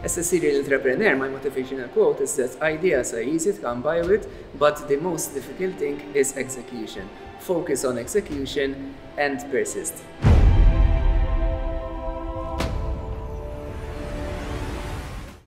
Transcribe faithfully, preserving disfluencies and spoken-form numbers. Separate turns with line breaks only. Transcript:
As a serial entrepreneur, my motivational quote is that ideas are easy to come by with, but the most difficult thing is execution. Focus on execution and persist.